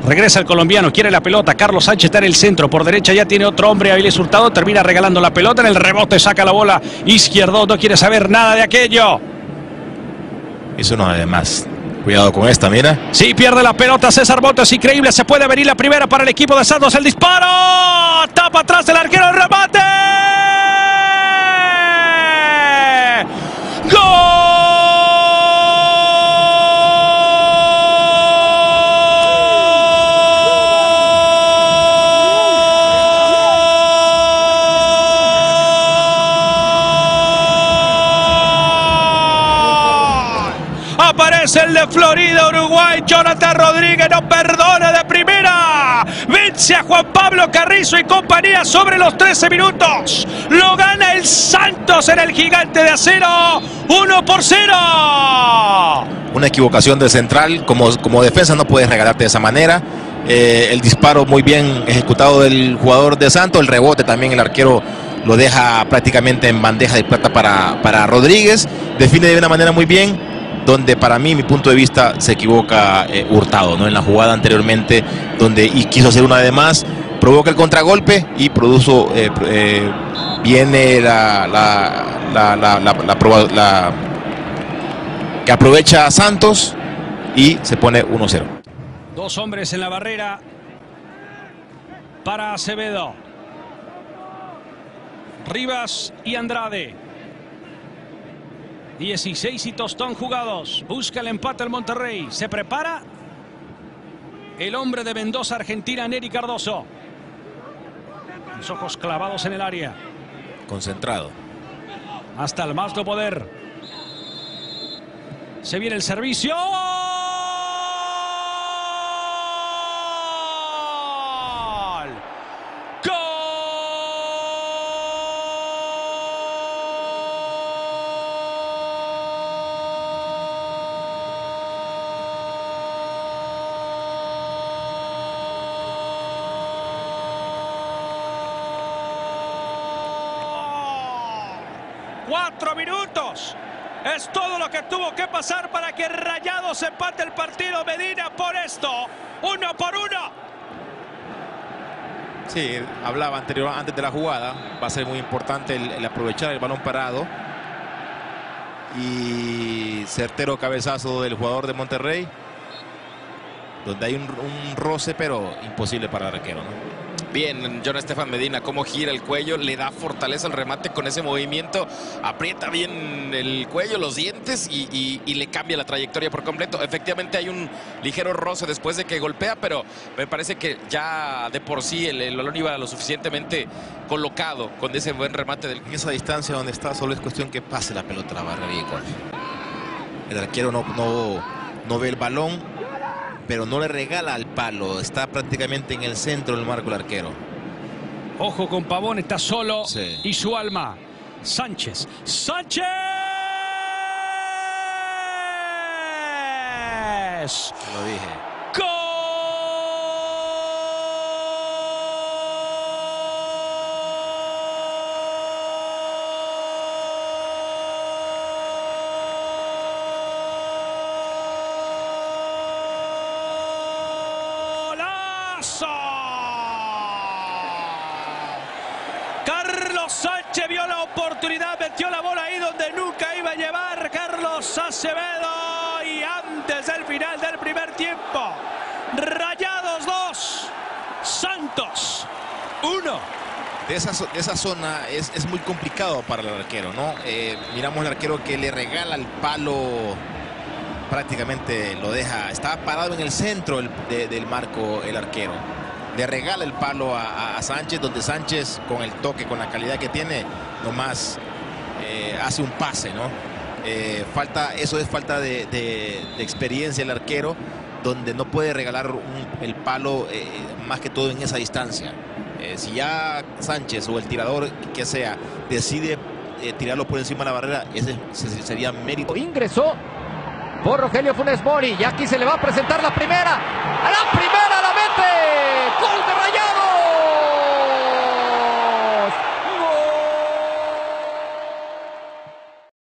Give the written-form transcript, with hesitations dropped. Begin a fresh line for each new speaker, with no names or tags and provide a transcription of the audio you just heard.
Regresa el colombiano, quiere la pelota. Carlos Sánchez está en el centro. Por derecha ya tiene otro hombre, Avilés Hurtado. Termina regalando la pelota. En el rebote saca la bola. Izquierdo no quiere saber nada de aquello.
Hizo una de más. Cuidado con esta, mira.
Sí, pierde la pelota César Montes. Increíble. Se puede venir la primera para el equipo de Santos. El disparo. Tapa atrás el arquero. El remate. ¡Gol! Aparece el de Florida, Uruguay. Jonathan Rodríguez no perdona de primera. Vence a Juan Pablo Carrizo y compañía sobre los 13 minutos. Lo gana el Santos en el Gigante de Acero. 1-0.
Una equivocación del central. Como defensa no puedes regalarte de esa manera. El disparo muy bien ejecutado del jugador de Santos. El rebote también el arquero lo deja prácticamente en bandeja de plata para Rodríguez. Define de una manera muy bien. Donde para mí, mi punto de vista, se equivoca Hurtado, ¿no? En la jugada anteriormente, donde quiso hacer una de más, provoca el contragolpe y produjo, viene que aprovecha a Santos y se pone 1-0.
Dos hombres en la barrera para Acevedo. Rivas y Andrade. 16 y tostón jugados. Busca el empate el Monterrey. Se prepara el hombre de Mendoza, Argentina, Nery Cardoso. Los ojos clavados en el área.
Concentrado.
Hasta el más no poder. Se viene el servicio. 4 minutos. Es todo lo que tuvo que pasar para que Rayados empate el partido. Medina por esto. 1-1.
Sí, hablaba antes de la jugada. Va a ser muy importante el aprovechar el balón parado. Y certero cabezazo del jugador de Monterrey. Donde hay un roce, pero imposible para el arquero, ¿no?
Bien, John Estefan Medina, cómo gira el cuello, le da fortaleza al remate con ese movimiento, aprieta bien el cuello, los dientes y le cambia la trayectoria por completo. Efectivamente hay un ligero roce después de que golpea, pero me parece que ya de por sí el balón iba lo suficientemente colocado con ese buen remate.
En esa distancia donde está, solo es cuestión que pase la pelota a la barrera y gol. El arquero no ve el balón, pero no le regala al palo. Está prácticamente en el centro del marco el arquero.
Ojo con Pavón, está solo.
Sí.
Y su alma. Sánchez. ¡Sánchez!
Lo dije.
¡Gol! Carlos Sánchez vio la oportunidad, metió la bola ahí donde nunca iba a llevar Carlos Acevedo. Y antes del final del primer tiempo, Rayados 2, Santos 1.
De esa zona es muy complicado para el arquero, ¿no? Miramos al arquero que le regala el palo, prácticamente lo deja, está parado en el centro del marco el arquero. Le regala el palo a Sánchez, donde Sánchez, con el toque, con la calidad que tiene, nomás hace un pase, ¿no? Eso es falta de experiencia el arquero, donde no puede regalar el palo más que todo en esa distancia. Si ya Sánchez o el tirador que sea decide tirarlo por encima de la barrera, ese sería mérito.
Ingresó por Rogelio Funes Mori y aquí se le va a presentar la primera. ¡A la primera la mete! ¡Gol de Rayados!